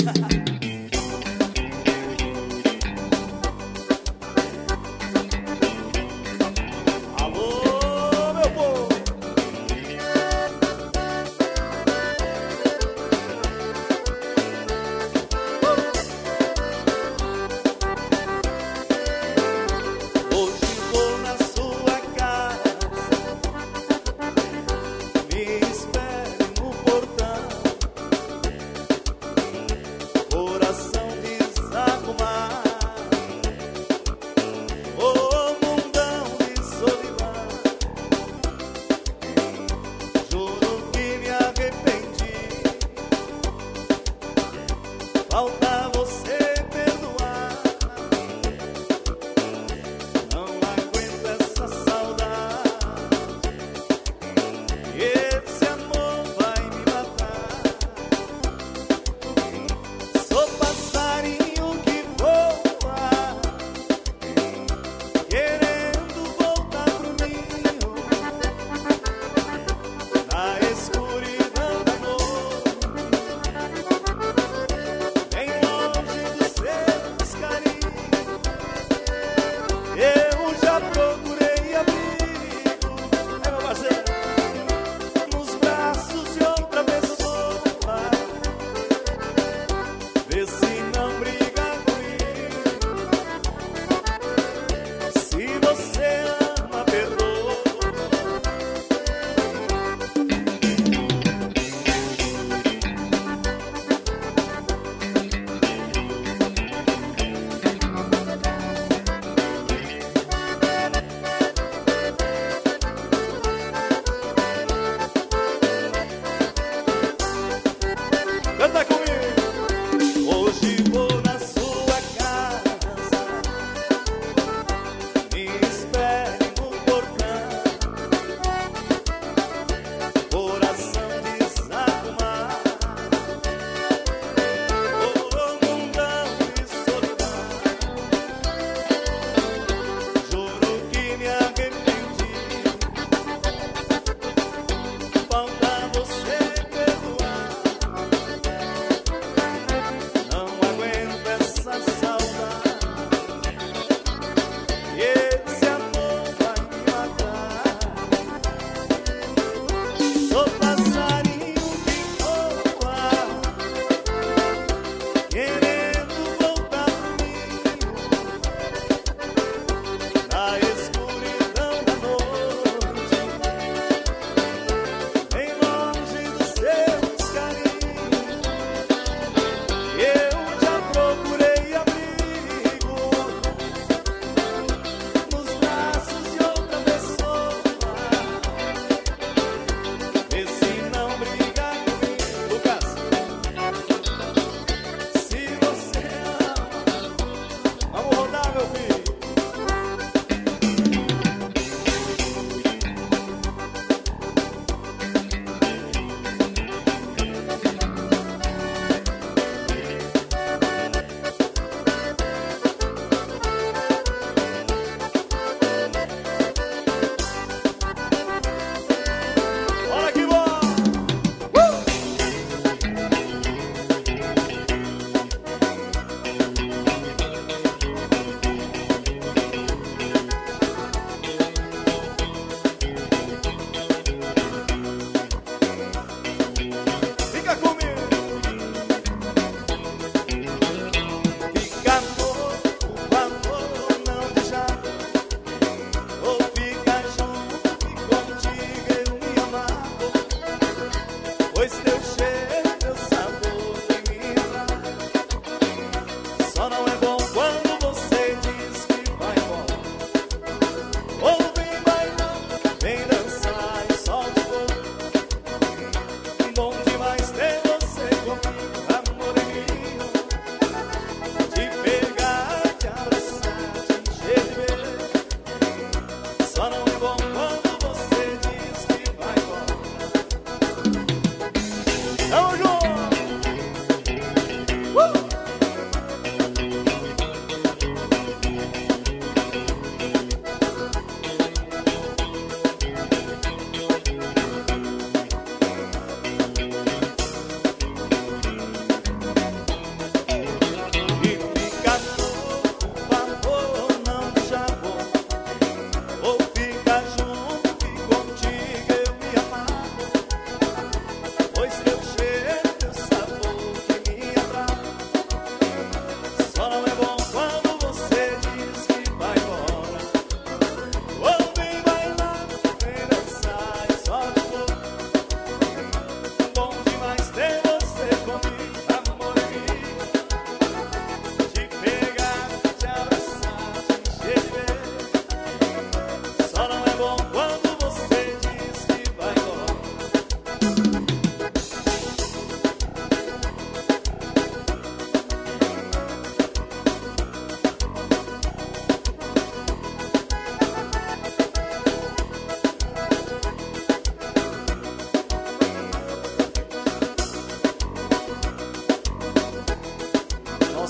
Falta você perdoar. Não aguento essa saudade. Esse amor vai me matar. Sou passarinho que voa, querendo voltar pro ninho, na escuridão da noite. Bem longe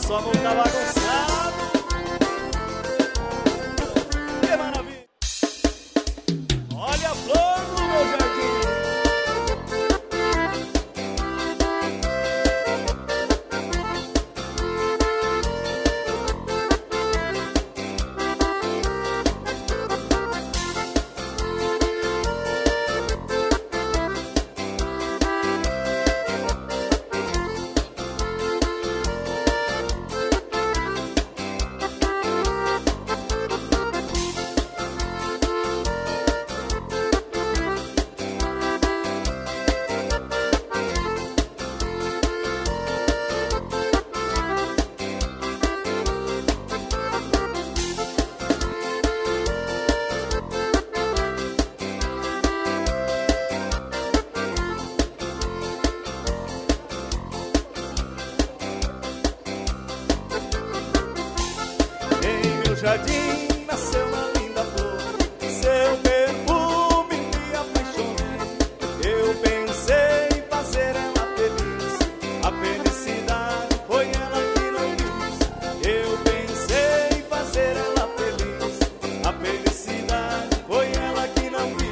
só não tá bagunçado. Que maravilha. Olha a flor do meu jardim. Jardim nasceu uma linda flor, seu perfume me apaixonei. Eu pensei em fazer ela feliz, a felicidade foi ela que não quis. Eu pensei em fazer ela feliz, a felicidade foi ela que não quis.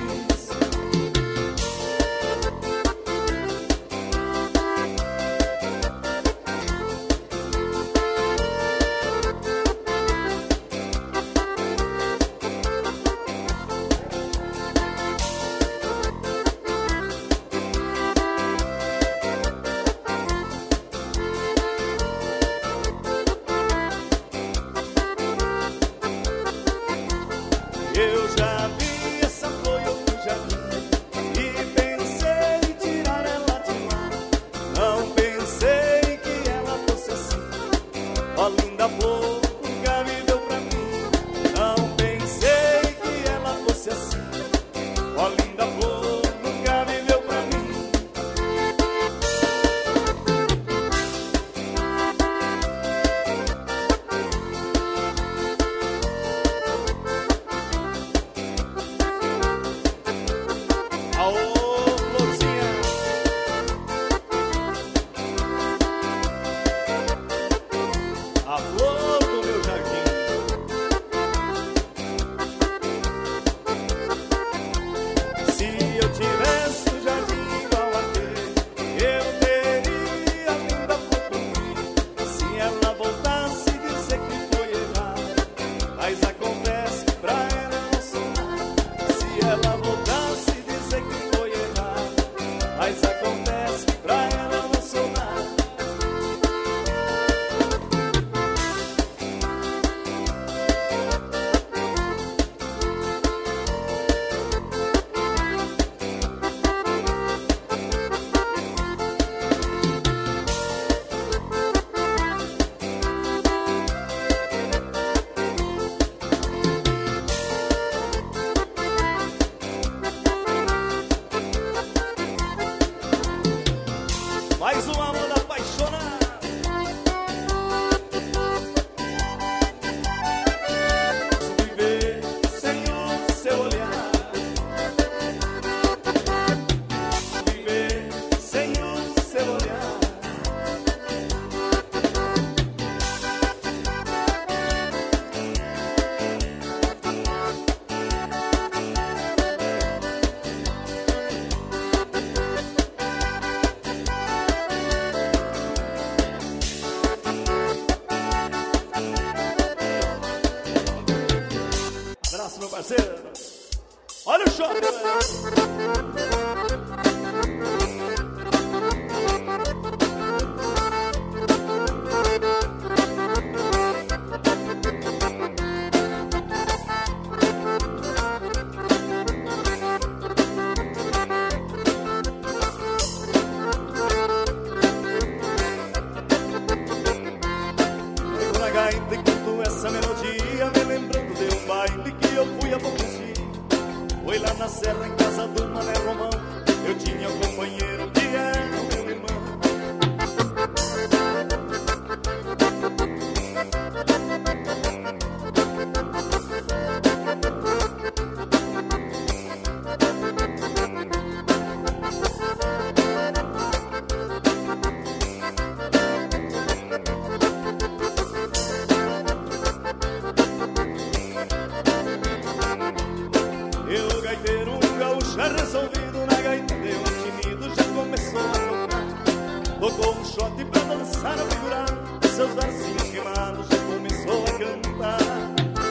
Eu já vi essa flor em outro jardim e pensei em tirar ela de lá. Não pensei que ela fosse assim, ó linda flor, nunca viveu pra mim. Não pensei que ela fosse assim, ó linda flor, nunca viveu pra mim. Aô, florzinha. A flor do meu jardim. Se eu tivesse um jardim igual aquele, eu teria a linda flor por mim. Se ela voltasse e dizer que foi errado, mas acontece que pra ela não sou nada. Se ela voltasse e dizer que foi errado, mas acontece que pra ela não sou nada. Mais uma moda apaixonada. Viver sem o seu olhar, viver sem o seu olhar. Abraço, meu parceiro. Olha o choque, pego na gaita e canto essa melodia, me lembrando de um baile que eu fui há poucos dias. Foi lá na serra, em casa do Mané Romão. Eu tinha um companheiro que era o meu irmão. seus versinhos queimados já começou a cantar.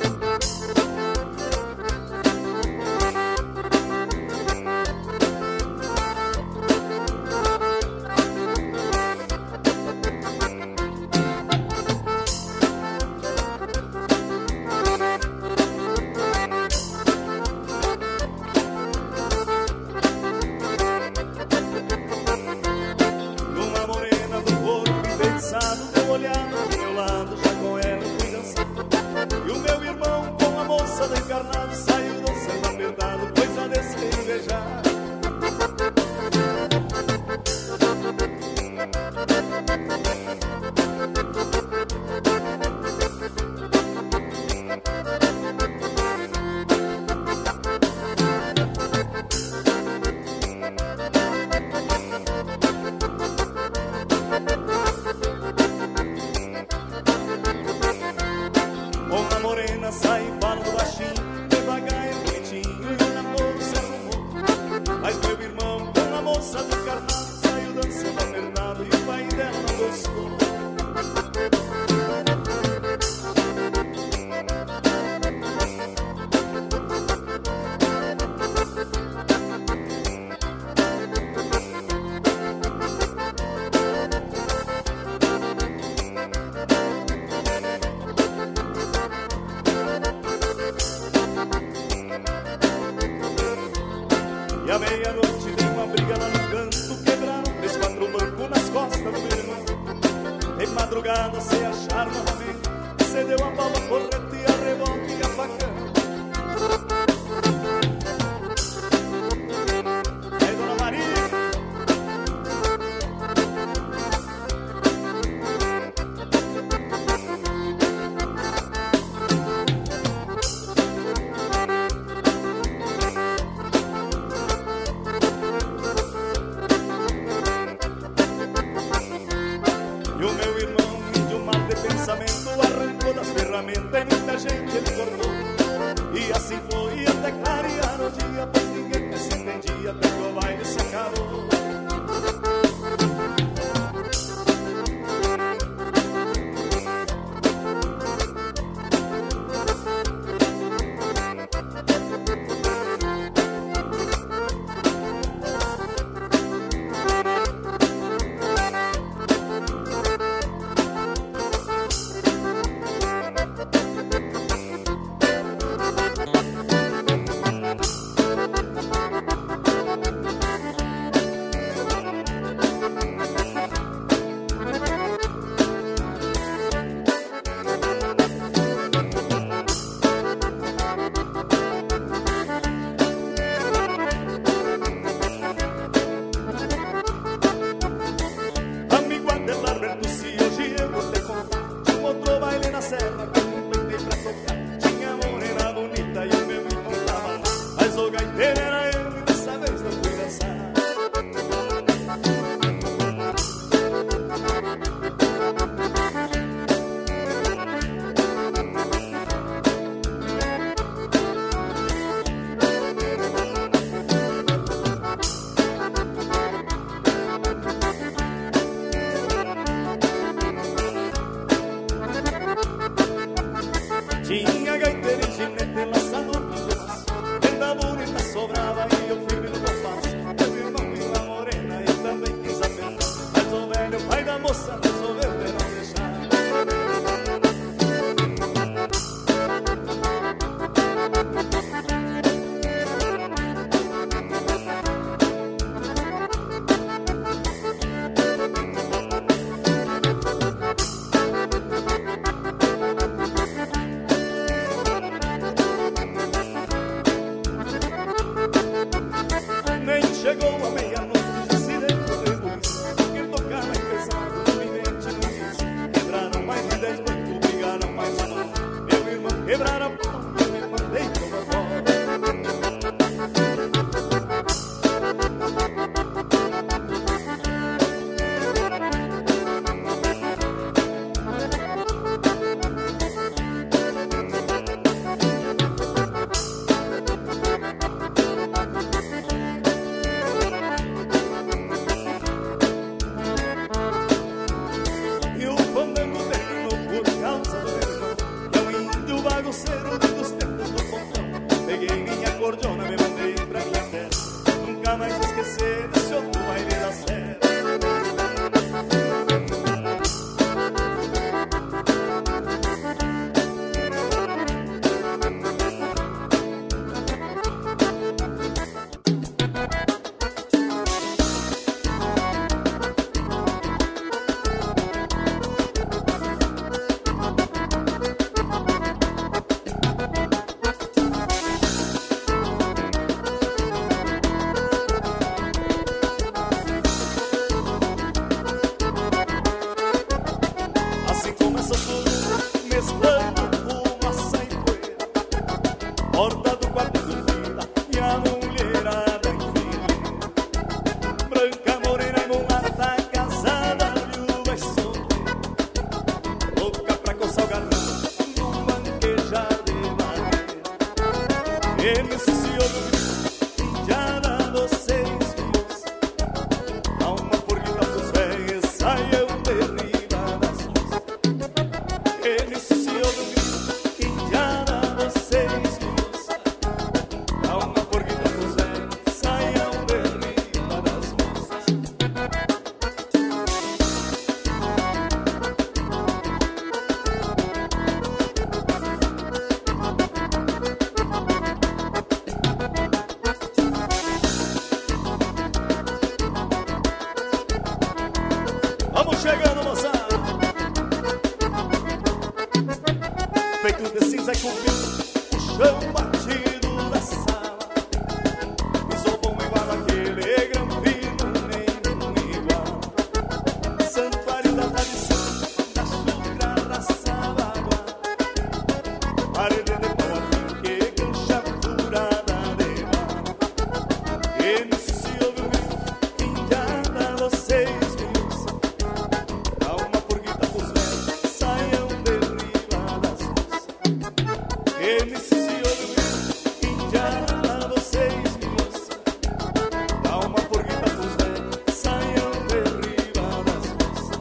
Deu olhada do meu lado, já com ela fui dançando. E o meu irmão com a moça do encarnado saiu dançando apertado, coisa desse que invejar. Morena sai falando baixinho, devagar e bonitinho, e o namoro se arrumou. Mas meu irmão com a moça do carnado saiu dançando apertado e o pai dela não gostou. E à meia-noite deu uma briga lá no canto, quebraram 3, 4 bancos nas costas do meu irmão. Em madrugada se acharam novamente, cedeu a bola, corrente e a revolta e a faca. Aí, dona Maria, e o meu irmão, índio mal de pensamento, arrancou das ferramentas e muita gente ele cortou. E assim foi até clarear o dia, pois ninguém mais se entendia, até que o baile se acabou. Serra, que eu plantei pra tocar. Tinha morena bonita e o meu irmão tava lá. Mas o gaiteiro era eu e dessa vez não fui dançar. Tinha gaiteiro e ginete, laçador com doce, venda bonita sobrava e eu firme no compasso. Meu irmão viu a morena e também quis apertar, mas o velho pai da moça resolveu de não deixar. Feito de cinza e cupim, o chão batido da sala. Pisou bom igual aquele granfino, nenhum igual. Santuário da tradição, da chucra da Sabaguá. Parede de pau a finque, cancha furada de mar. E nisso se ouve um grito, indiada, vocês me ouçam. Dá uma purguita pros velhos, saiam de riba das moças. E nisso se ouve um grito, indiada, vocês me ouçam. Dá uma purguita pros velhos, saiam de riba das moças.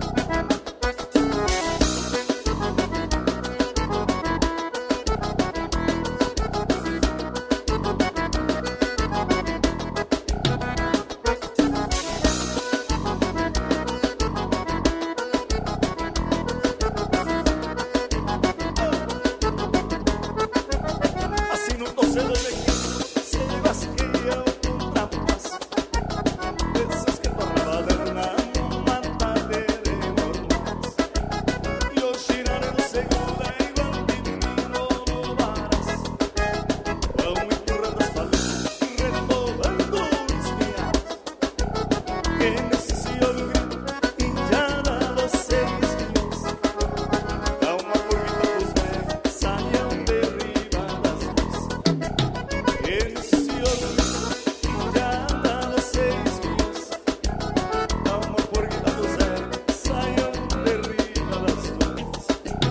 Assim no torcedor de quem se vasqueia o contrapasso. Desses que tornavam na matadeira e mormaço. E o girarem no segundo é igual que menino no baraço. Vão empurrando as palinhas, renovando os piados. E nesse se ouve um grito, indiada, vocês me ouçam. Dá uma purguita pros velhos, saiam de riba das moças. E nesse se ouve um grito, indiada, vocês me ouçam. Dá uma purguita pros velhos, saiam de riba das moças.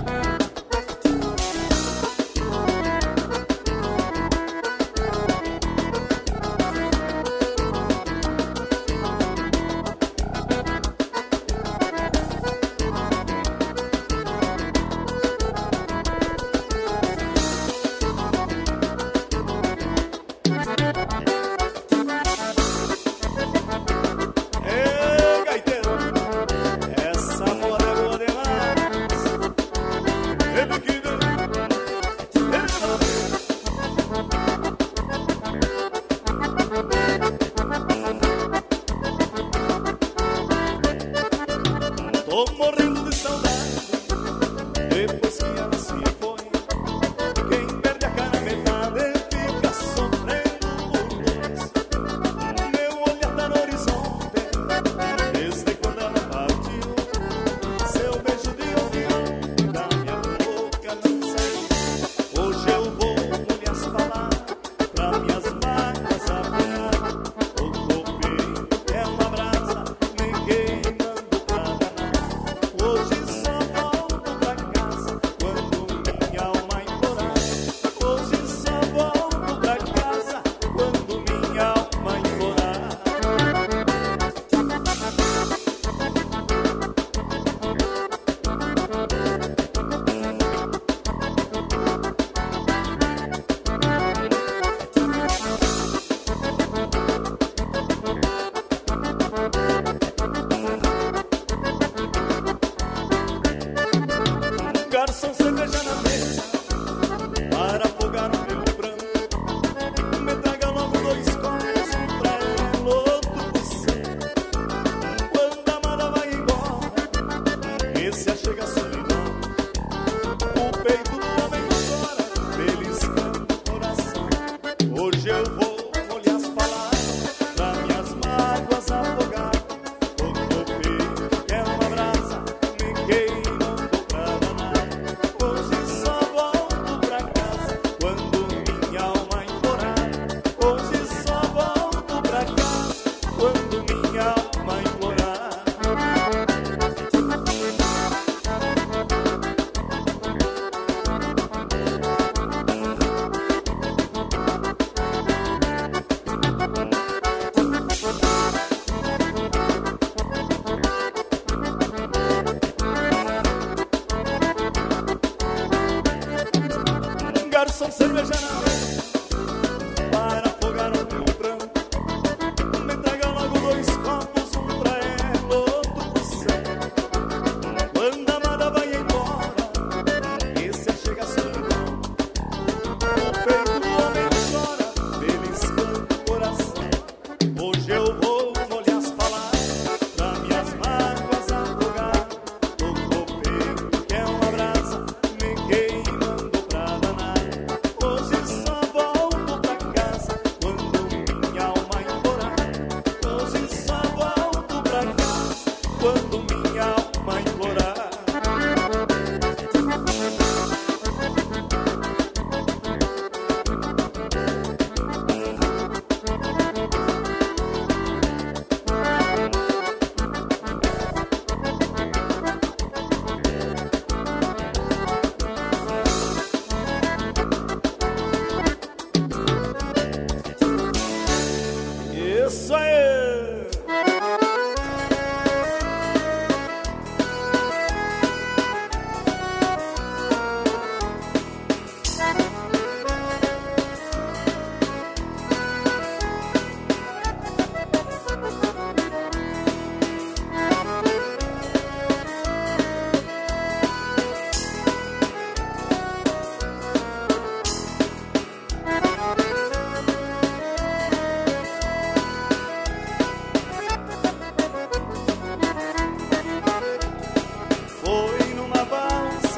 Ê, gaiteiro, essa moda é boa demais. Ele que vem, ele vai. Tô morrendo de saudade depois que ela se foi. Quem perde a cara metade fica sofrendo por dois. Meu olhar tá no horizonte desde quando ela partiu. Seu beijo de ouvido da minha boca não saiu. Hoje eu vou molhar as palavras pra minhas mágoas apagar. O copeiro é uma brasa me queimando pra danar. Hoje só volto pra casa quando minha alma implorar. Hoje só volto pra casa quando minha alma implorar. Garçom, cerveja na mesa para afogar o meu pranto. Me traga logo 2 copos, um pra ela, outro pro céu. Quando a amada vai embora e se achega a solidão, o peito do homem chora, beliscando o coração. Hoje eu vou molhar as palavras pra minhas mágoas afogar. O copeiro é uma brasa me queimando pra danar. Hoje só volto pra casa quando minha alma implorar. Hoje só volto pra casa quando minha alma implorar. Garçom, cerveja na mesa para afogar o meu pranto. Me traga logo 2 copos, um pra ela, outro pro céu. Quando a amada vai embora e se achega a solidão, o peito do homem chora, beliscando o coração. Hoje eu vou molhar as palavras pra minhas mágoas afogar. O copeiro que é uma brasa me queima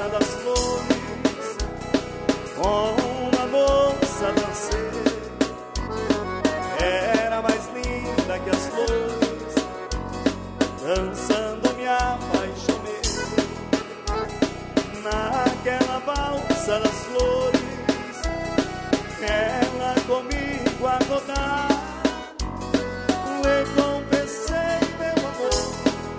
valsa das flores, com uma moça dancei. Era mais linda que as flores, dançando me apaixonei. Naquela valsa das flores, ela comigo a rodar. Eu confessei meu amor,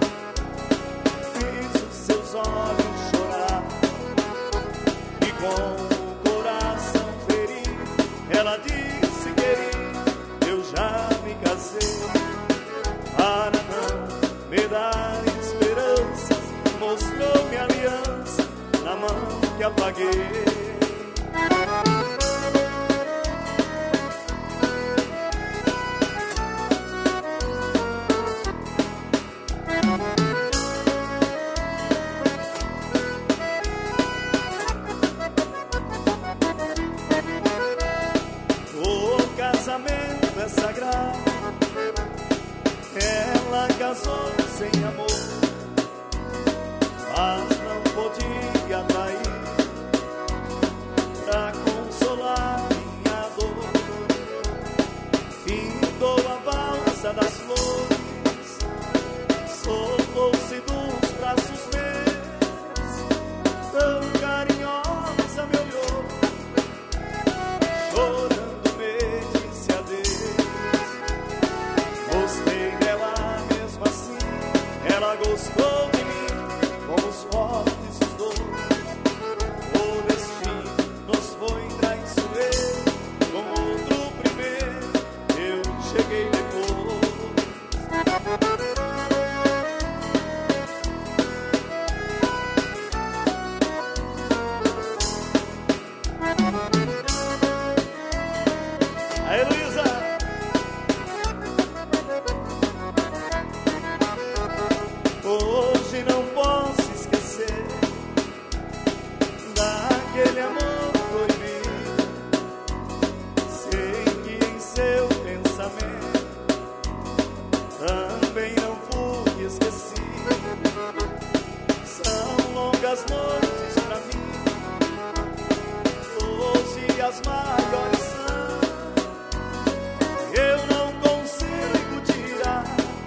fiz os seus olhos chorar, e com o coração ferido, ela disse: querido, eu já me casei. Para não me dar esperanças, mostrou-me a aliança na mão que apaguei. Casamento é sagrado, ela casou sem amor, mas não podia trair pra consolar minha dor. Pintou a valsa das flores, soltou-se dos braços meus, tão carinhosa me olhou, chorando. Ela gostou de mim, fomos fortes os dois. O destino nos foi traiçoeiro, com outro primeiro eu cheguei depois. Aí, Luísa! Hoje não posso esquecer daquele amor proibido. Sei que em seu pensamento também não fui esquecido. São longas noites pra mim, hoje as maiores são. Eu não consigo tirar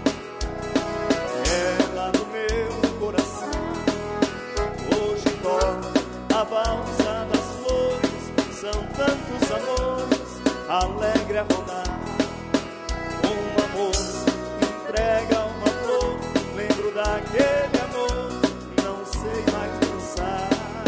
do meu coração. Hoje toca a valsa das flores, são tantos amores, alegre a rodar. Uma moça entrega uma flor, lembro daquele amor, não sei mais dançar.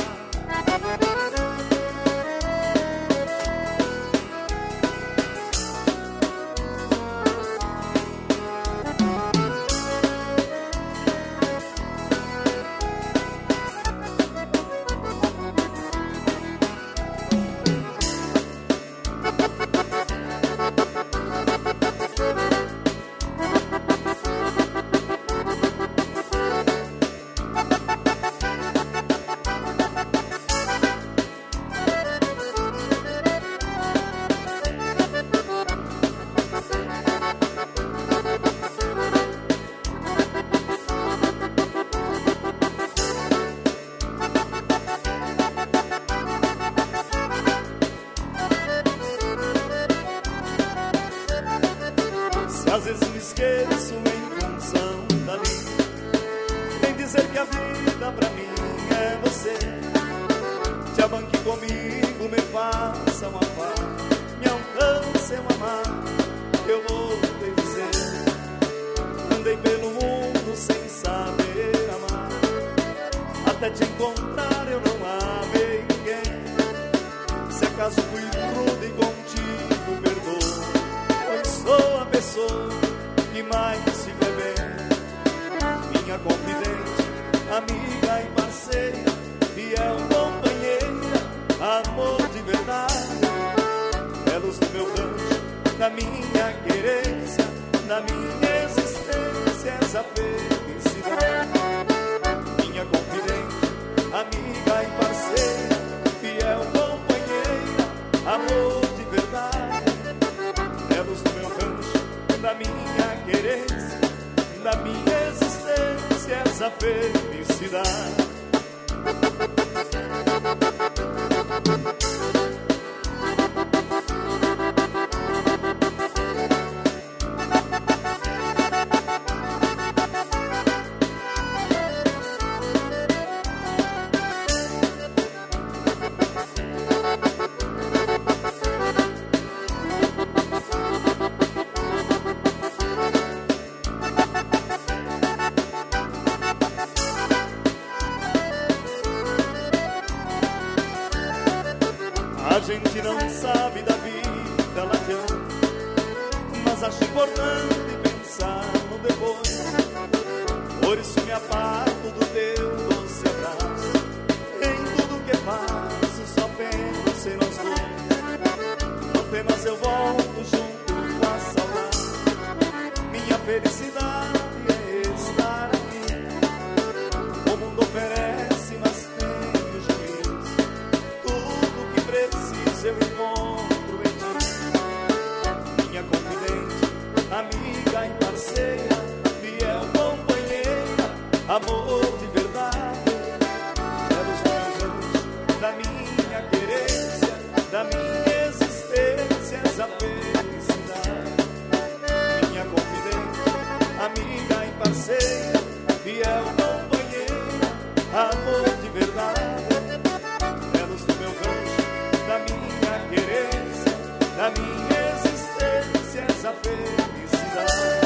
Às vezes me esqueço em função da vida, nem dizer que a vida pra mim é você. Te abanque comigo, me faça uma paz, me alcance um amar, eu vou te dizer. Andei pelo mundo sem saber amar, até te encontrar eu não amei ninguém. Se acaso fui rude e contigo perdoo, pois sou a pessoa que mais se vê bem. Minha confidente, amiga e parceira, fiel companheira, amor de verdade. É luz do meu rancho, da minha querência, da minha existência, essa felicidade. Minha confidente, amiga e parceira, fiel companheira, amor de verdade. É luz do meu rancho, da minha querência, da minha existência, essa felicidade. gente não sabe da vida lá adiante, mas acho importante pensar no depois. Por isso me aparto do teu doce abraço. Em tudo que faço só penso em nós dois. Apenas eu volto junto com a saudade. Minha felicidade é estar aqui. O mundo oferece, mas tenho juízo. Tudo que preciso eu encontro em ti. Minha confidente, amiga e parceira, fiel companheira, amor de verdade. É dos meus anjos, da minha querência, da minha existência, essa felicidade. Minha confidente, amiga e parceira, fiel companheira, amor de verdade. É dos meus anjos, da minha querência, da minha existência, essa felicidade.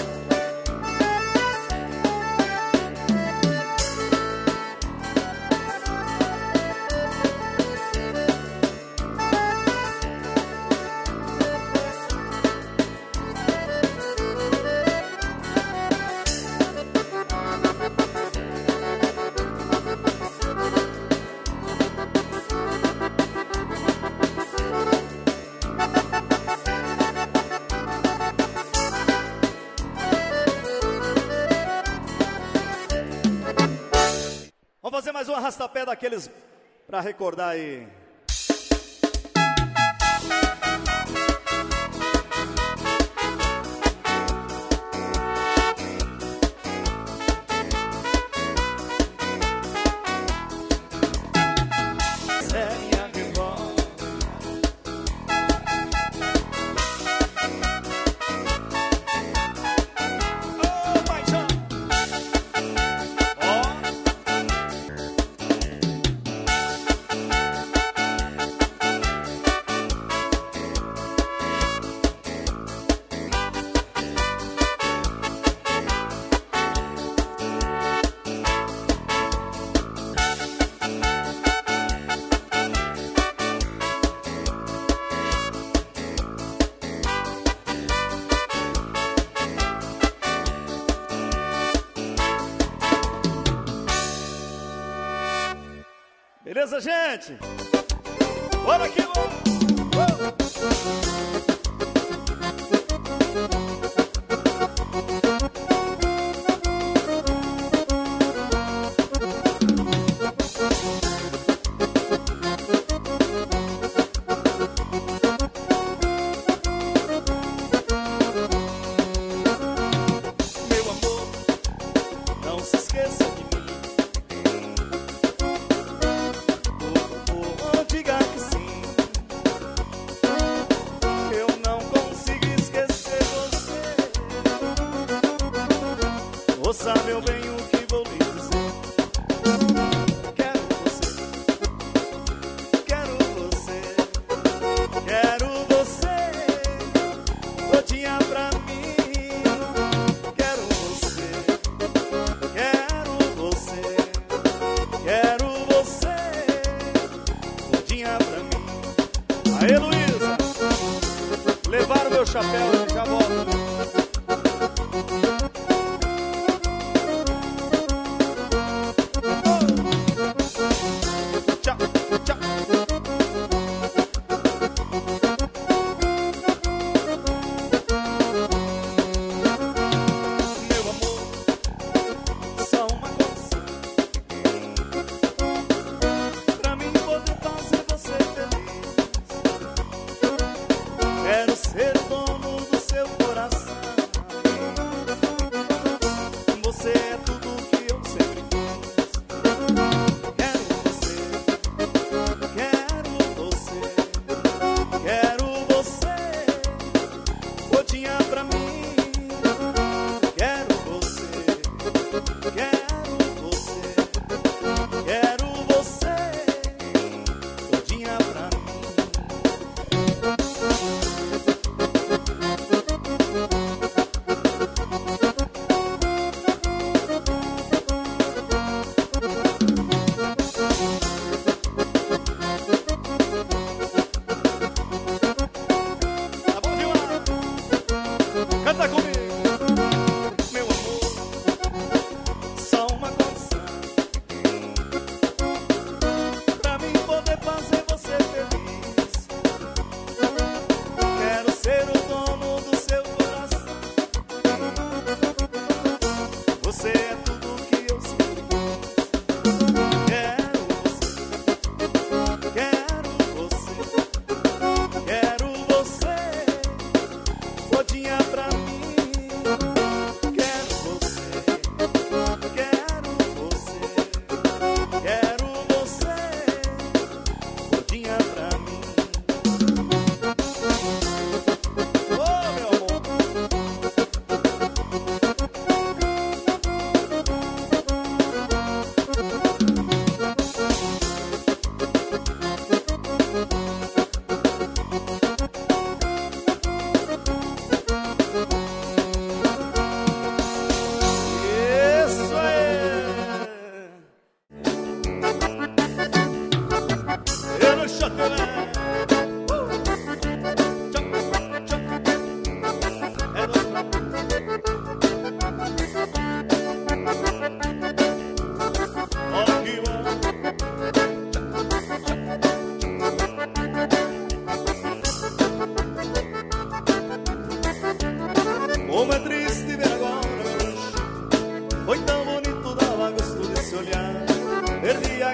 Vamos fazer mais um arrastapé daqueles pra recordar aí. Beleza, gente? Bora que vamos! Meu amor, não se esqueça de mim. Diga que sim. Eu não consigo esquecer você. Ouça, meu bem, o que vou lhe dizer. Quero você, quero você, quero você todinha pra mim. Quero você, quero você, quero você pra mim. Aê, Luísa, levaram meu chapéu, eu já volto. Tchau, tchau. Meu amor, só uma coisa pra mim poder fazer você feliz. Quero ser o dono do seu coração.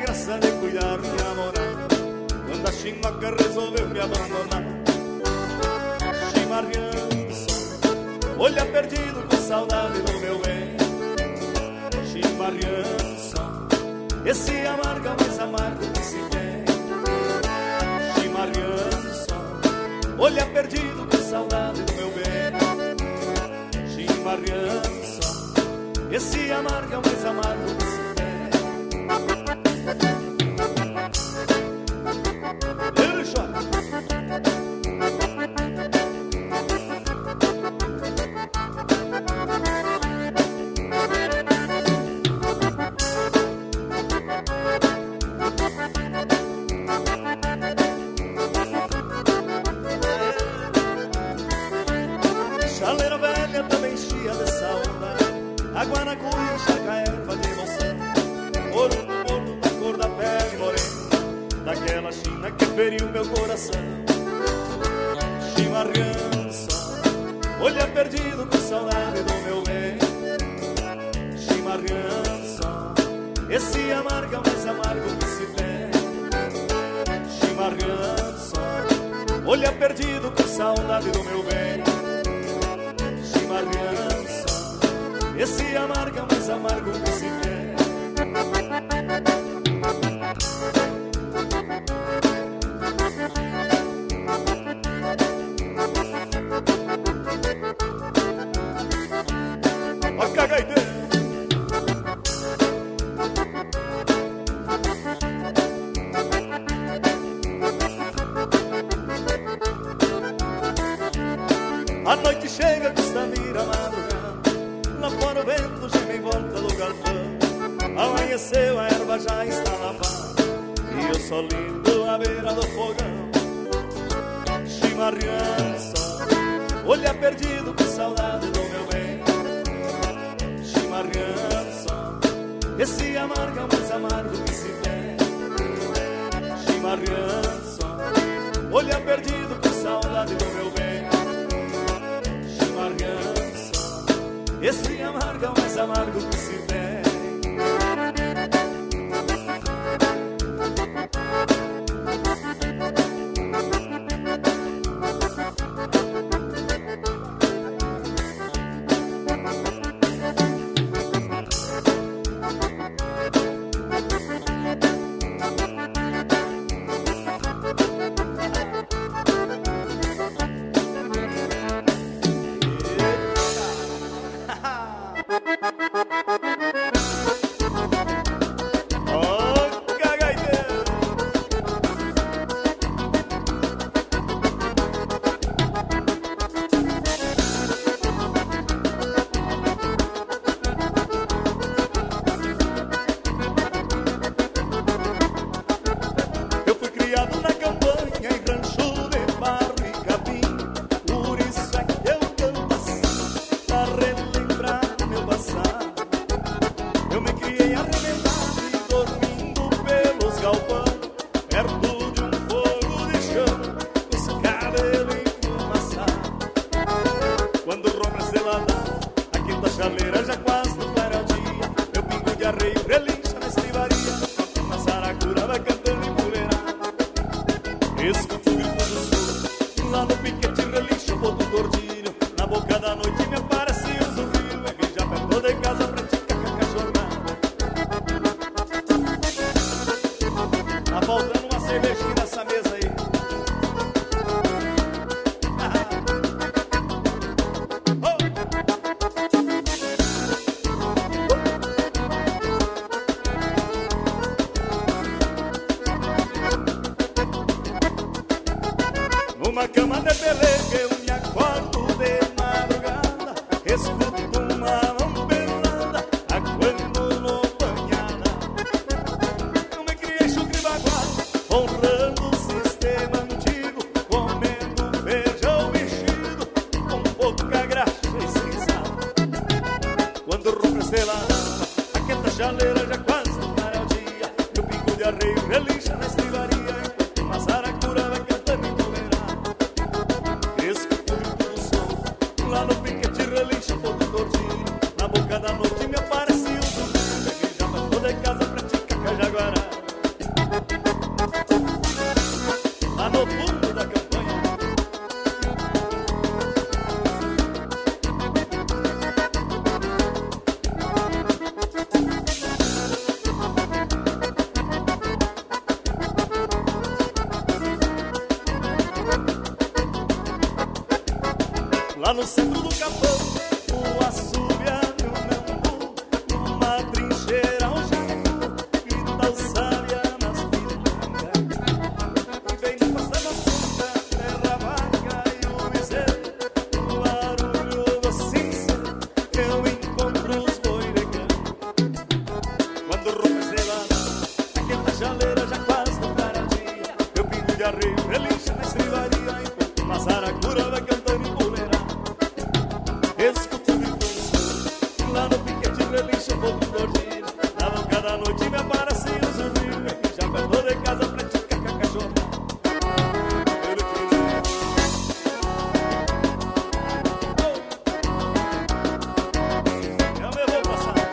graça de cuidar minha morada, quando a chimoca resolveu me abandonar. Chimarranço, olhar perdido com saudade do meu bem. Chimarranço, esse amarga mais amargo que se tem. Chimarranço, olhar perdido com saudade do meu bem. Chimarranço, esse amarga mais amargo que se tem. Ele chora. Chaleira velha também cheia de saudade, água na cuia, chaca erva de emoção, ouro no morno da cor da pele morena, daquela china que feriu meu coração. Chimarranço, olhar perdido com saudade do meu bem. Chimarranço, esse amarga mais amargo que se tem. Chimarranço, olhar perdido com saudade do meu bem. Chimarranço, esse amarga mais amargo que se tem. Ó, cagaiteiro. A noite chega, custa vir a madrugada, lá fora o vento geme em volta do galpão. Amanheceu, a erva já está lavada e eu só lindo à beira do fogão. Chimarranço, olhar perdido com saudade do meu bem. Chimarranço, esse amarga mais amargo que se tem. Chimarranço, olhar perdido com saudade do meu bem. Chimarranço, esse amarga mais amargo que se tem. Numa cama de peleca eu me acordo de madrugada, escuto uma mão pesada aguando no banhada. Eu me criei chucre e bagual, honrando o sistema antigo, comendo feijão mexido com pouca graxa e sem sal. Quando rompe a estrelada, aquenta a chaleira já quase não para o dia, e o pingo de arreio relincha na estribaria, enquanto uma saracura vai cantando intolerante. Lá no piquete relincha todo gordinho, na boca da noite me aparece um zumbi, peguei já pra toda casa pra te cacajaguará. Lá no centro do capão, o assobiar e o nambu, uma trincheira, um jacu, grita o sábia nas pirangas. E vem no passar da santa, terra vaca e o bezerro, no barulho do cincel, eu encontro os boiregãs. Quando rompe a estrelada, aquela jaleira já quase no cara-dia, eu pingo de arreio, relincha na estribaria, enquanto uma saracura vai cantando em poleira. Escuto o canso, lá no piquete relincha um pouco de gordinha. Na boca da noite me aparece um zumbi, aqui já perto de casa pra esticar com a cachorra. Eu me vou passar.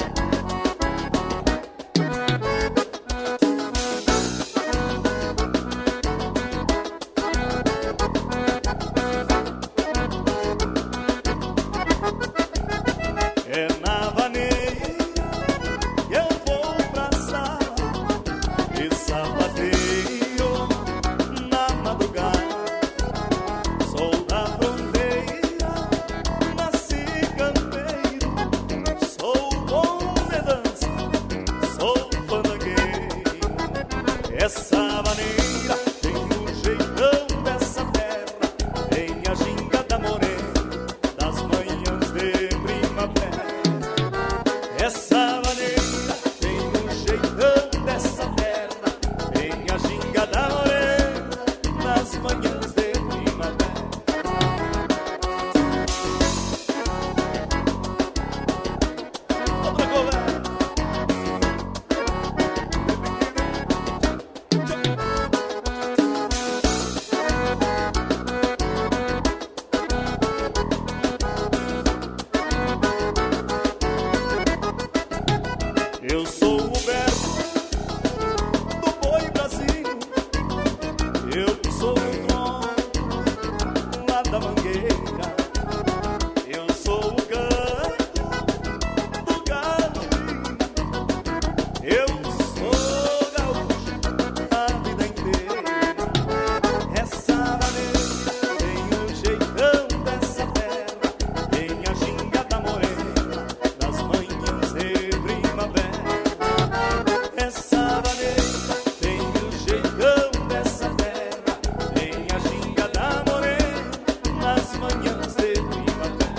É na vaneira que eu vou pra sala e sapateio na madrugada. Sou da fronteira, nasci campeiro, sou bom de dança, sou fandangueiro. Essa vaneira tem o jeitão dessa terra, tem a ginga da morena das manhãs de primavera. Essa vaneira tem o jeitão dessa terra, tem a ginga da morena nas manhãs de primavera. Outra coisa. Eu sou o Berto do Boi Brasil, eu sou o tronco lá da mangueira, eu sou o canto do galo, eu sou gaúcho a vida inteira. Essa vaneira tem o jeitão dessa terra, tem a ginga da morena das manhãs de primavera. Essa vaneira tem o jeitão dessa terra, tem a ginga da morena nas manhãs de primavera.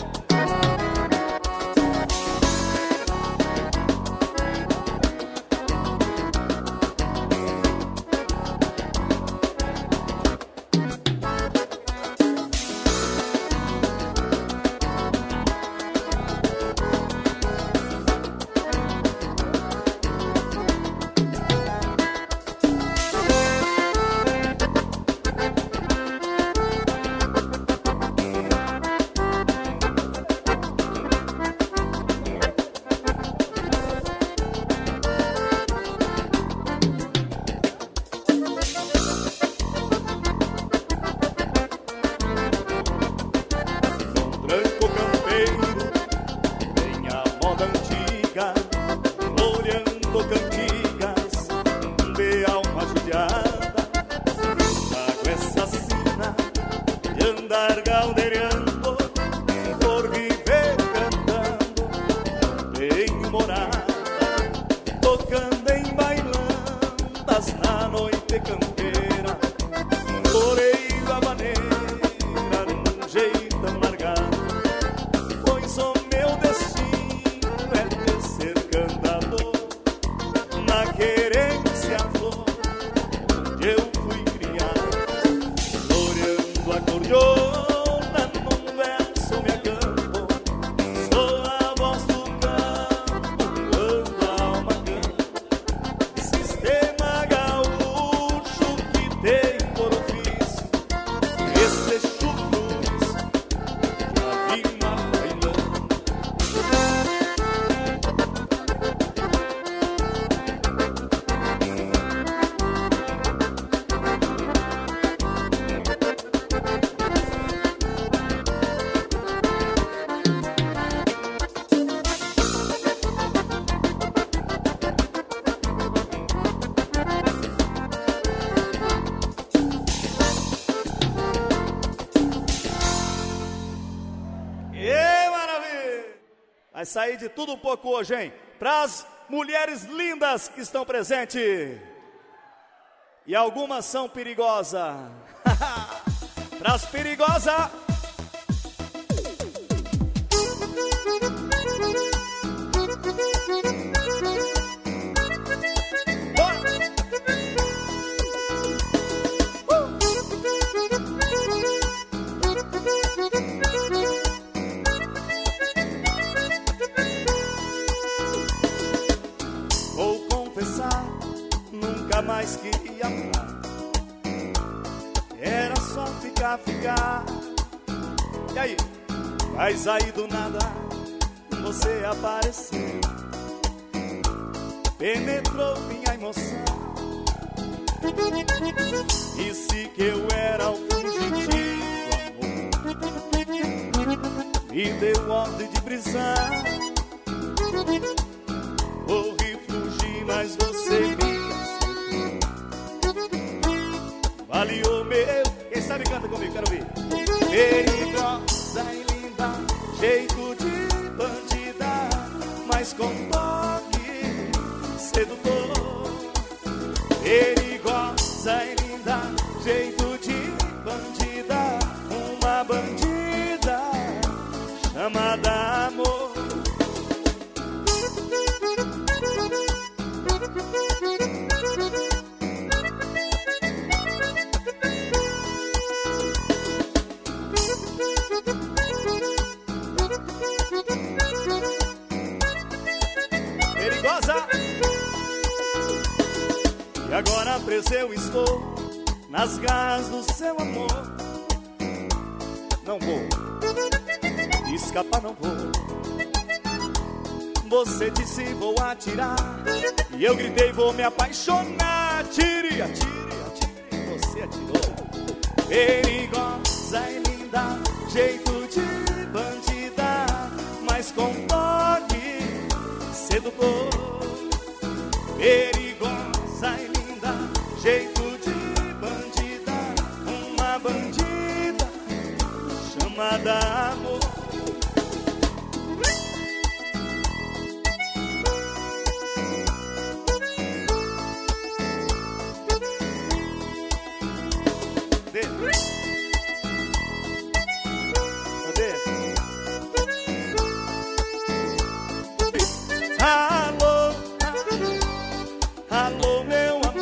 Tranco campeiro, tem a moda antiga, olhando cantigas de alma judiada. Trago essa sina de andar galdeirando, por viver cantando, tenho morada, tocando em bailandas na noite campeira. Floreio a maneira num jeitão largado, pois o meu destino é de ser cantador. Na querência flor onde eu fui criado, floreando a cordiona num verso me acampo. Sou a voz do campo quando a alma canta, sistema gaúcho sair de tudo um pouco hoje, hein? Para as mulheres lindas que estão presentes. E algumas são perigosas. Para as perigosas. Nunca mais queria amar. Era só ficar. E aí? Mas aí do nada você apareceu, penetrou minha emoção. Disse que eu era o fugitivo, amor. Me deu ordem de prisão. Corri, fugi, mas você me valiou meu. Quem sabe canta comigo, quero ouvir. Perigosa e linda, jeito de bandida, mas com toque sedutor. Perigosa e linda, jeito de bandida, uma bandida chamada amor. E agora preso eu estou nas garras do seu amor. Não vou escapar, não vou. Você disse vou atirar, e eu gritei vou me apaixonar. Atire, atire, atire, você atirou. Perigosa e linda, jeito de bandida, mas com toque sedutor. Perigosa e linda, jeito de bandida, uma bandida chamada amor. Cadê? Alô, alô, meu amor.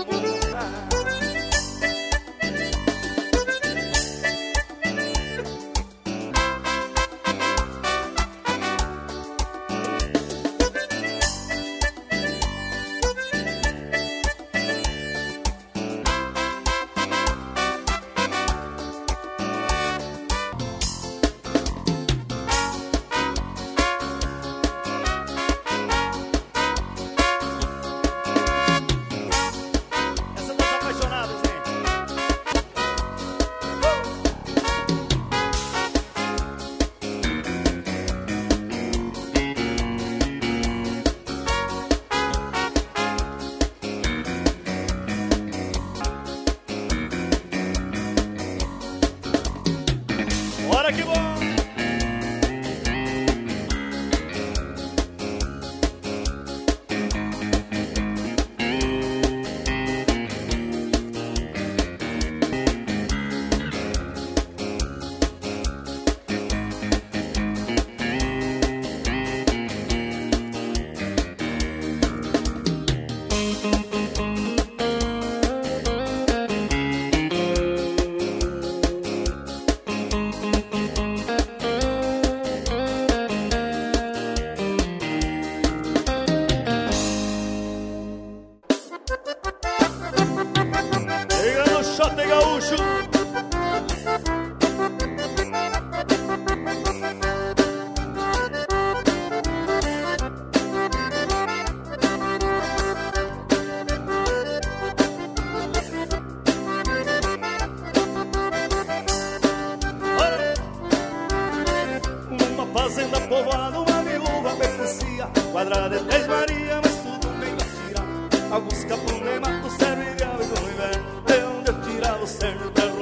Bora que bom! Xote gaúcho. Uma fazenda povoada, uma viúva pertencia, quadrada de 10 Maria, mas tudo bem a tirar. Alguns capunemas do serve e do inverno, de onde eu tirava o cerne,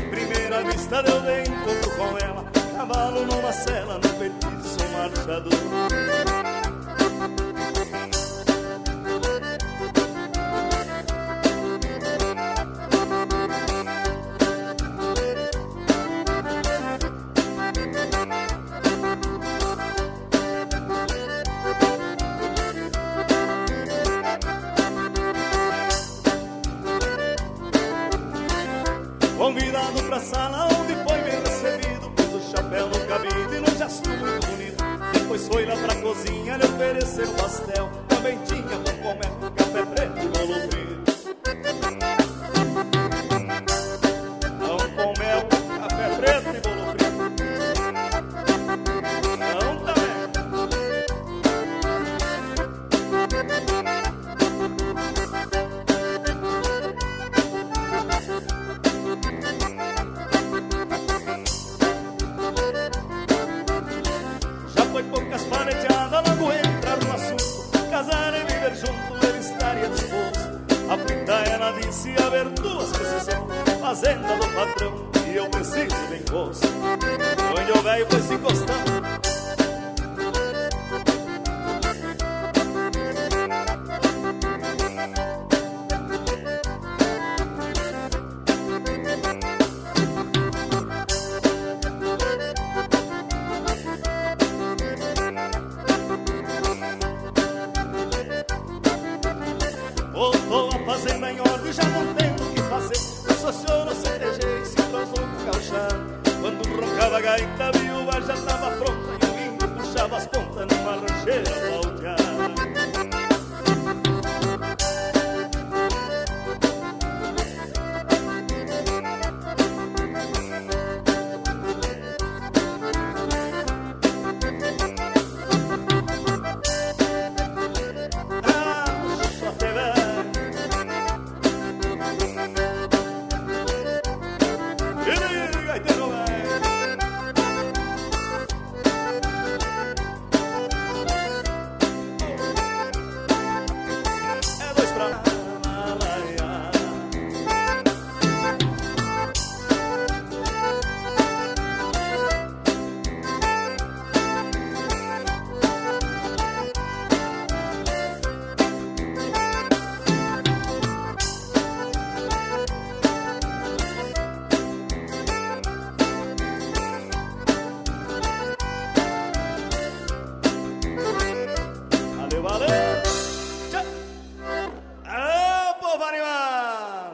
primeira vista deu de encontro com ela, cavalo numa sela, no petiço marchador. Convidado pra sala onde foi bem recebido, pôs o chapéu no cabide e num gesto muito bonito. Depois foi lá pra cozinha lhe oferecer um pastel. Também tinha pão com mel, café preto e bolo frio. Pão com mel, café preto e bolo frio. Não também. Foi poucas paleteadas, logo entrar no assunto. Casar e viver junto, ele estaria disposto. Aflita ela disse haver duas precisão, fazenda do patrão e eu preciso de encosto. Onde o velho foi se encostando, voltou a fazenda em ordem, já não tem o que fazer. Associou no CTG e se entrosou com o gauchão. Quando roncava a gaita, a viúva já estava pronta e o índio puxava as pontas numa rancheira baldeada. Valeu! Tchau! Aê, povo animado!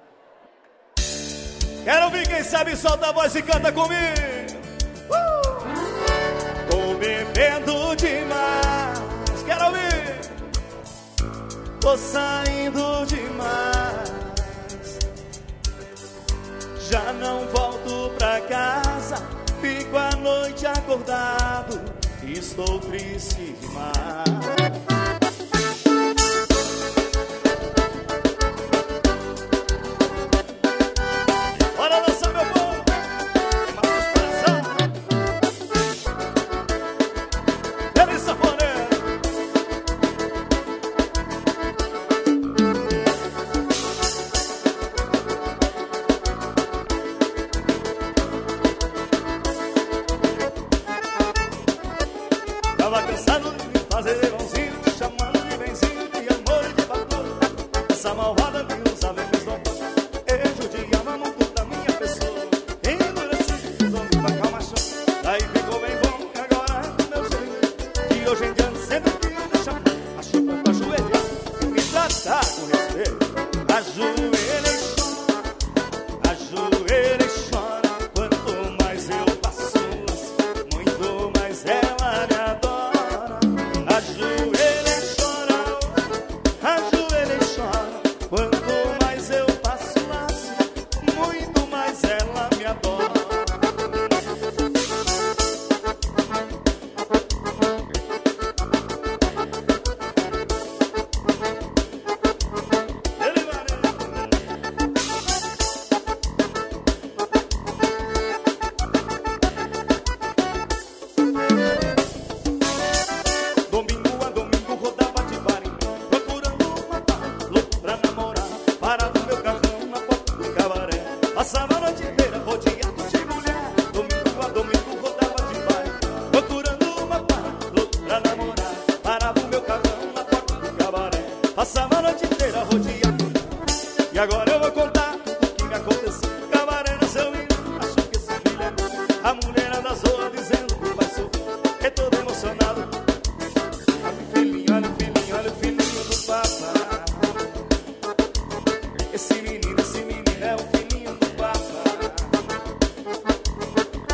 Quero ouvir quem sabe solta a voz e canta comigo! Tô bebendo demais, quero ouvir! Tô saindo demais, já não volto pra casa, fico a noite acordado, estou triste demais. Tava cansado de me fazer bonzinho,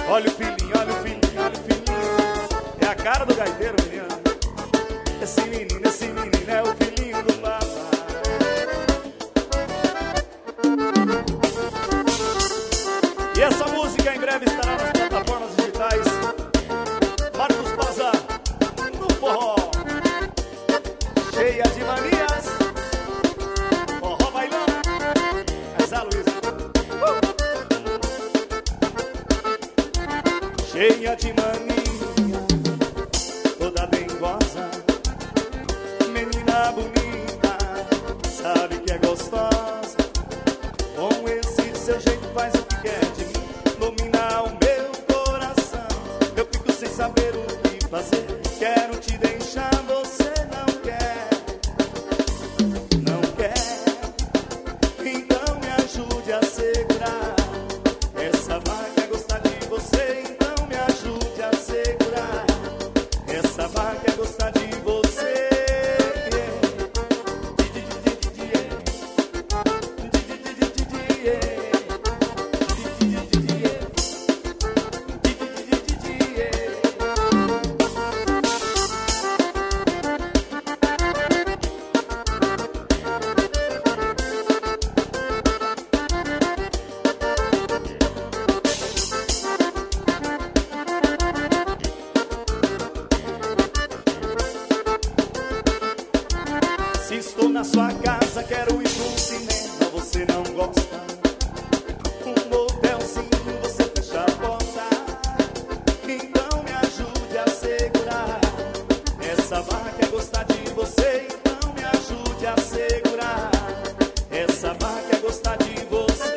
Olha o filhinho, olha o filhinho, olha o filhinho. É a cara do gaiteiro, menino. Esse menino é o filhinho do papai. E essa música em breve estará nas plataformas digitais. Marcos Paza, no forró. Cheia de manias. Forró bailão. Essa Luísa. Cheia de mania, toda dengosa, menina bonita, sabe que é gostosa. Com esse seu jeito faz o que quer de mim, domina o meu coração. Eu fico sem saber o que fazer, quero te deixar, você não quer, não quer. Então me ajude a segurar essa vaca, gostar de você. Então me ajude a segurar essa vaca, gostar de você. Se estou na sua casa, quero ir pro cinema, você não gosta. Um motelzinho, você fecha a porta. Então me ajude a segurar essa vaca, gostar de você. Então me ajude a segurar essa vaca, gostar de você.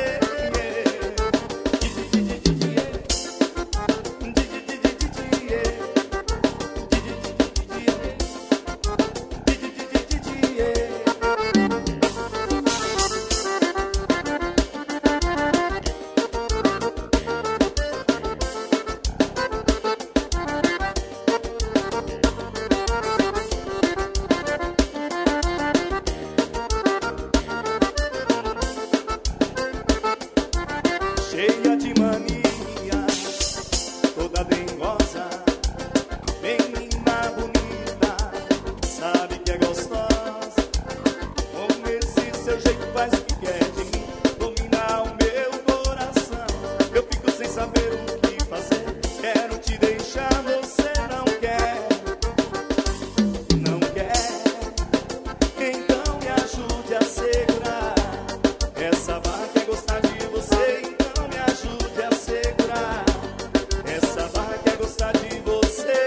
Cheia de manias, toda dengosa, menina bonita, sabe que é gostosa. Com esse seu jeito faz o que quer de mim, domina o meu coração. Eu fico sem saber o que fazer, quero te deixar, você não quer, não quer. Então me ajude a segurar essa vaca, gostar de você. Então me ajude a segurar essa vaca, gostar de você.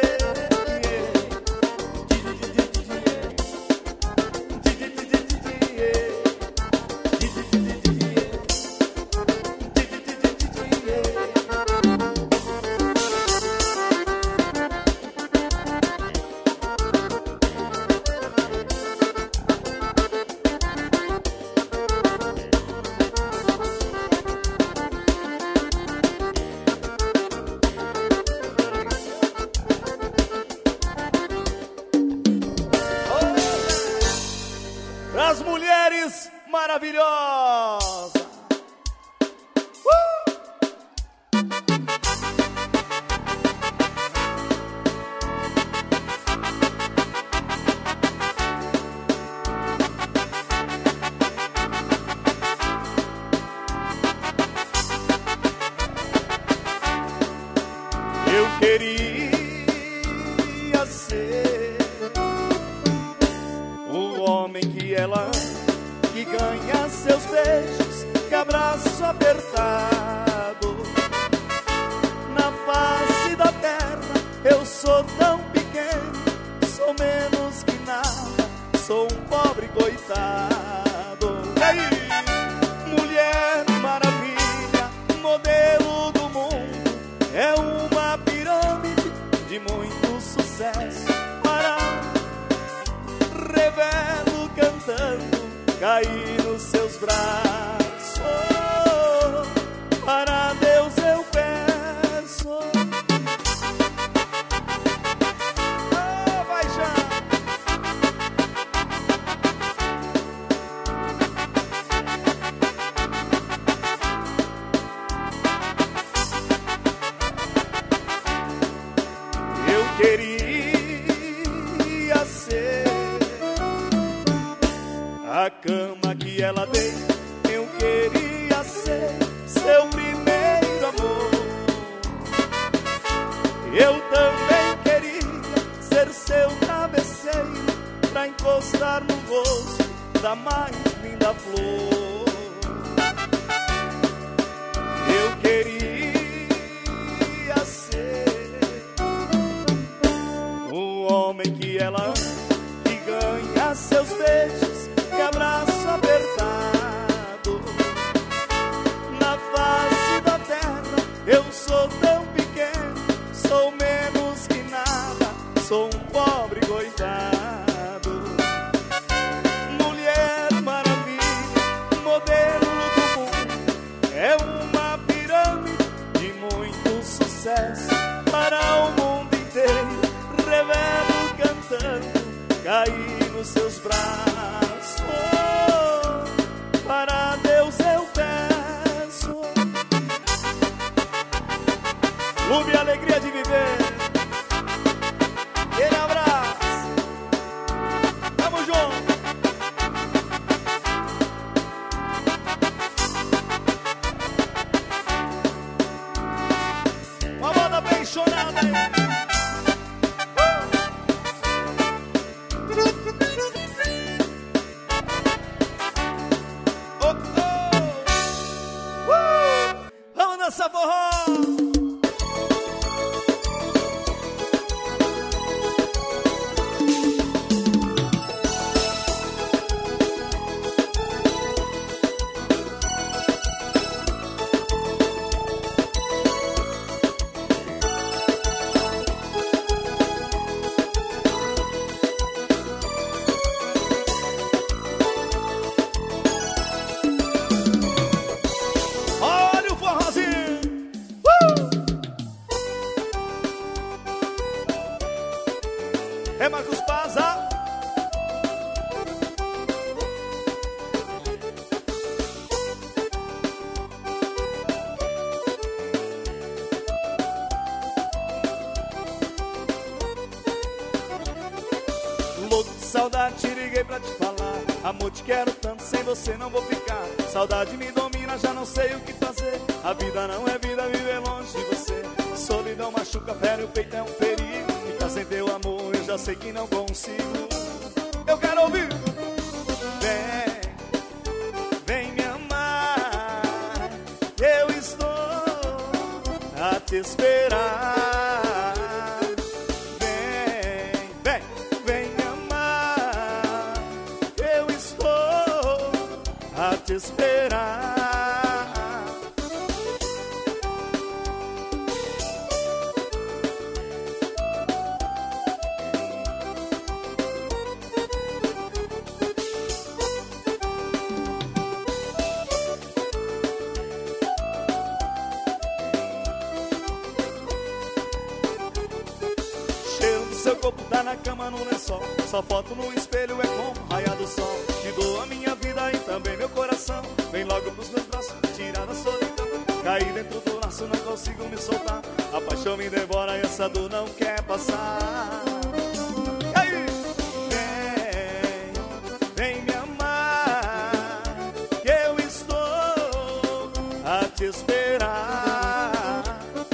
Pras mulheres maravilhosas. Eu queria ser o homem que ela, que ganha seus beijos, que abraço apertado. Na face da terra eu sou tão pequeno, sou menos que nada, sou um pobre coitado. E aí, mulher maravilha, modelo do mundo, é uma pirâmide de muito sucesso. Para revelo cantando, cair nos seus braços. Para Deus eu peço. Oh, vai já. queria ser a cama que ela deita. Eu queria ser seu primeiro amor. Eu também queria ser seu travesseiro, pra encostar no rosto da mais linda flor. Eu queria ser o homem que ela ama, que ganha seus beijos e abraço apertado. Na face da terra eu sou tão pequeno, sou menos que nada, sou um pobre coitado. Mulher maravilha, modelo do mundo, é uma pirâmide de muito sucesso para o mundo inteiro. Revelo cantando, caí nos seus braços. Para Deus eu peço lume e alegria de viver. Aquele abraço, tamo junto. Uma moda bem chorada aí. Vamos dançar forró. Olha o forrozinho. É Marcos Paza. Louco de saudade, te liguei pra te falar. Amor, te quero tanto, sem você não vou ficar. Saudade me domina, já não sei o que fazer. A vida não é vida, viver longe de você. Solidão machuca, fere, o peito é um perigo. Ficar sem teu amor, eu já sei que não consigo. Eu quero ouvir. Vem, vem me amar, eu estou a te esperar. Vem, vem, vem me amar, eu estou a te esperar. Cheiro do seu corpo tá na cama, no lençol. Só foto no espelho é como raia do sol. Te dou a minha vida e também meu coração. Vem logo pros meus braços, tirar da solidão. Caí dentro do laço, não consigo me soltar. A paixão me devora e essa dor não quer passar. E aí? Vem, vem me amar, que eu estou a te esperar.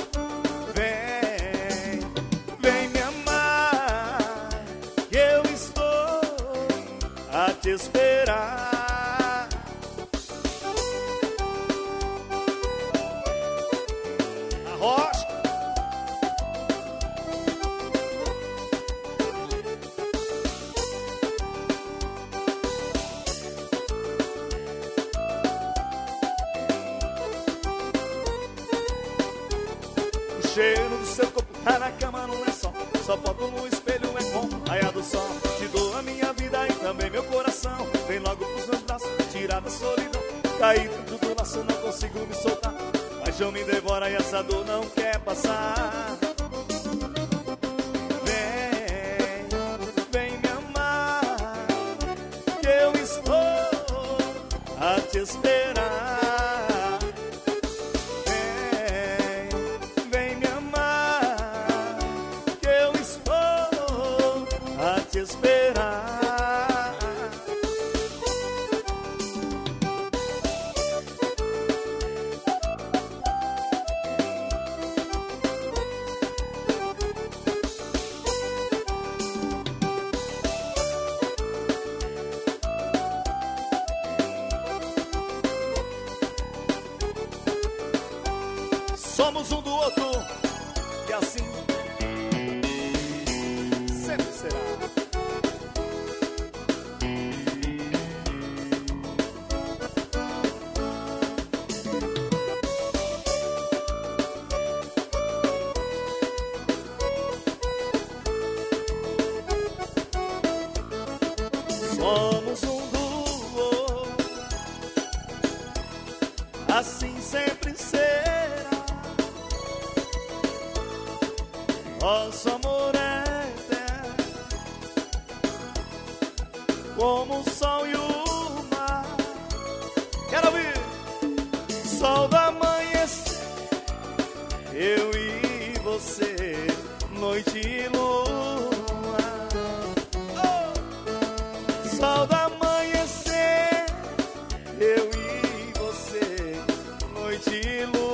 Vem, vem me amar, que eu estou a te esperar. A rocha. O cheiro do seu corpo tá na cama, no lençol. Só foto no espelho é como raia do sol. Te dou a minha vida e também meu coração. Vem logo pros meus braços, tirar da solidão. Caí dentro do laço, não consigo me soltar. Paixão me devora e essa dor não quer passar. Vem, vem me amar, que eu estou a te esperar. Vem, vem me amar, que eu estou Somos um do outro, e assim sempre será. Somos um do outro, assim sempre será. Nosso amor é eterno, como o sol e o mar. Quero ouvir! Sol do amanhecer, eu e você, noite e lua. Oh! Sol do amanhecer, eu e você, noite e lua.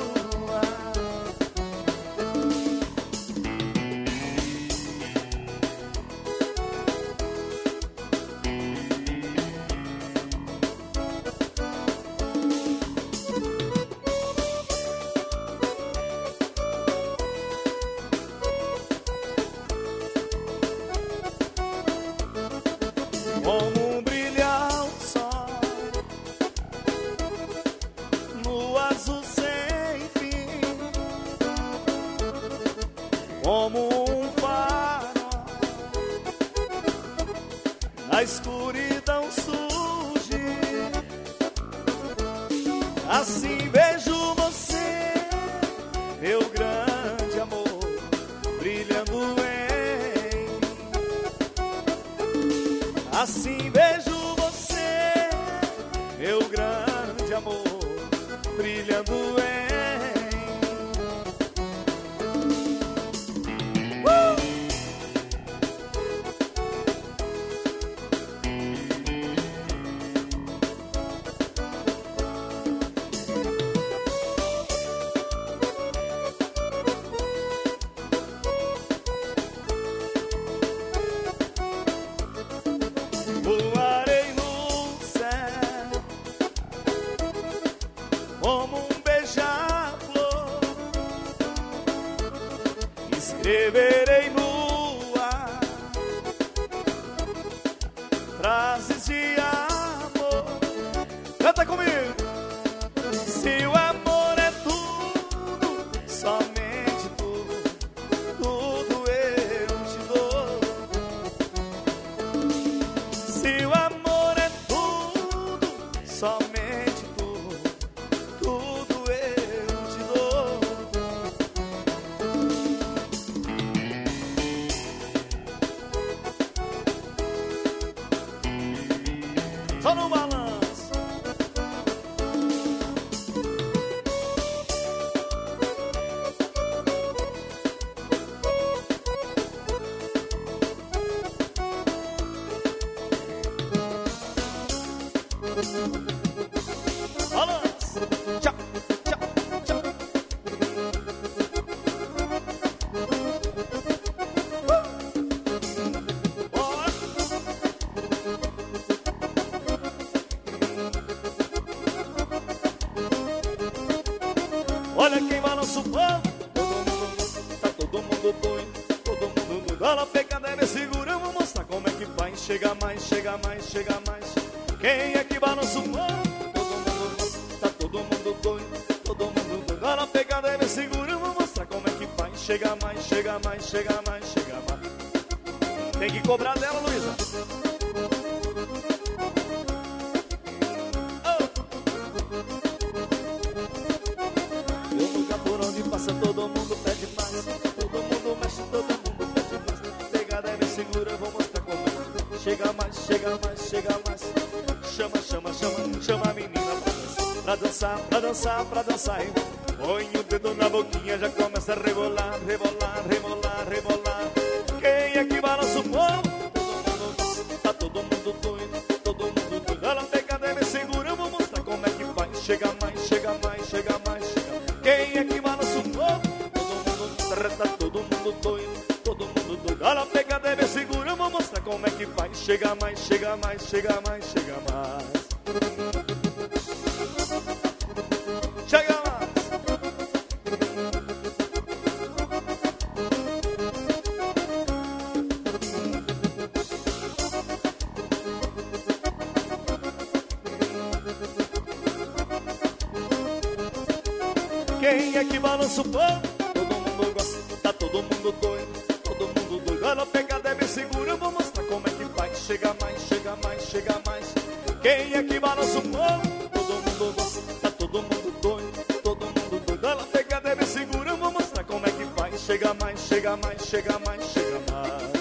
Como brilhar o sol no azul sem fim, como um farol na escuridão surge. Assim vejo você, meu grande amor, brilhando em mim. Assim vejo você, meu grande amor, brilhando em mim. Voarei no céu como um beija-flor, escreverei no ar frases de amor. Canta comigo! Se o amor é tudo, somente tudo, tudo eu te dou. Se o amor é tudo, somente tudo, tudo eu te dou. Só no balanço. Balanço. Tchau, tchau, tchau. Bora. Olha quem balança o pano. Tá todo mundo doido, todo mundo doido. Olha a pegada, me segura, eu vou mostrar como é que vai. Chega mais, chega mais, chega mais. Quem é que balança o pano? Tá todo mundo doido, todo mundo doido. Olha a pegada, me segura, eu vou mostrar como é que vai. Chega mais, chega mais, chega mais, chega mais. Tem que cobrar dela, Luísa. Passa, todo mundo pede mais. Todo mundo mexe, todo mundo pede mais. Pegada é me segura, eu vou mostrar como é. Chega mais, chega mais, chega mais. Chama, chama, chama, chama a menina pra dançar, pra dançar, pra dançar. Põe o dedo na boquinha, já começa a rebolar, rebolar, rebolar, rebolar. Quem é que balança o povo? Todo mundo, tá todo mundo doido, todo mundo doido. Olha a pegada é me segura, eu vou mostrar como é que vai. Chega mais, chega mais, chega mais, chega mais. Quem é que balança o povo? Tá todo mundo doido, todo mundo doido. Olha a pegada é me segura, eu vou mostrar como é que vai. Chega mais, chega mais, chega mais, chega mais. Chega mais. é que balança o pano? Todo mundo gosta, tá todo mundo doido, todo mundo doido. Olha a pegada é bem segura, eu vou mostrar como é que faz. Chega mais, chega mais, chega mais. Quem é que balança o pano? Todo mundo gosta, tá todo mundo doido, todo mundo doido. Olha a pegada é bem segura, eu vou mostrar como é que faz. Chega mais, chega mais, chega mais, chega mais.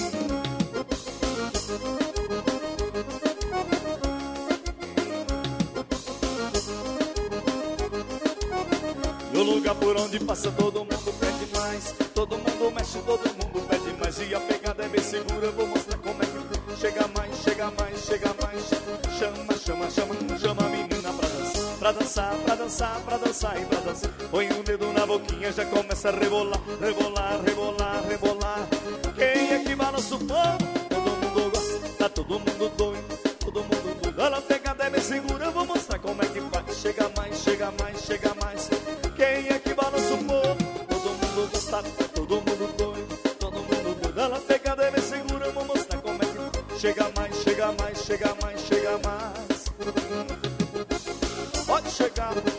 No lugar por onde passa todo mundo pede mais, todo mundo mexe, todo mundo pede mais. E a pegada é bem segura, eu vou mostrar como é que chega mais, chega mais, chega mais. Chama, chama, chama, chama a menina pra dançar, pra dançar, pra dançar, pra dançar e pra dançar. Põe um dedo na boquinha, já começa a rebolar, rebolar, rebolar, rebolar. Quem é que balança o pano? Todo mundo gosta, tá todo mundo doido, todo mundo doido. Olha a pegada é bem segura, eu vou mostrar como é que faz. Chega mais, chega mais, chega mais. Quem é que balança o povo? Todo mundo gosta, todo mundo doido, todo mundo doido. Ela pegada é bem segura, eu vou mostrar como é que chega mais, chega mais, chega mais, chega mais. Pode chegar.